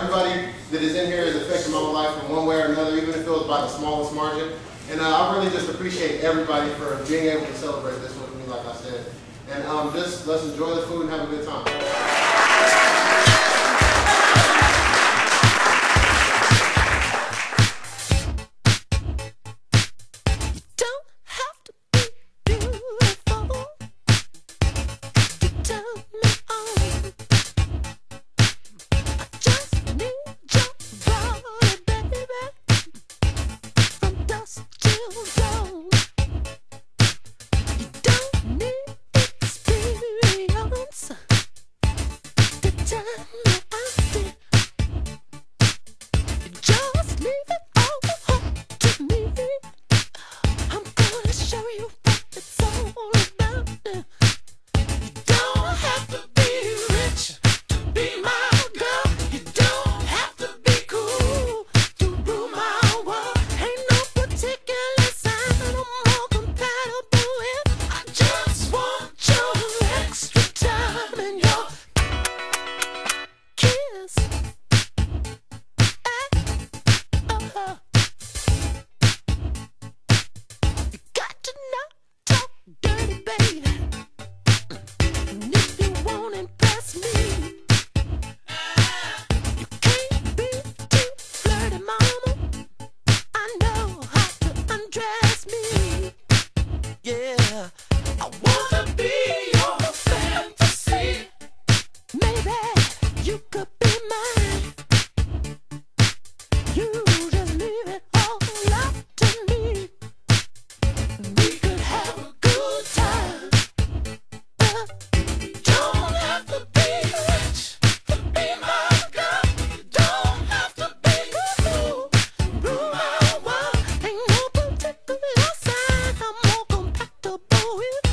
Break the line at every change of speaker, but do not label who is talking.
Everybody that is in here has affected my life in one way or another, even if it was by the smallest margin. And I really just appreciate everybody for being able to celebrate this with me, like I said. And just let's enjoy the food and have a good time.
With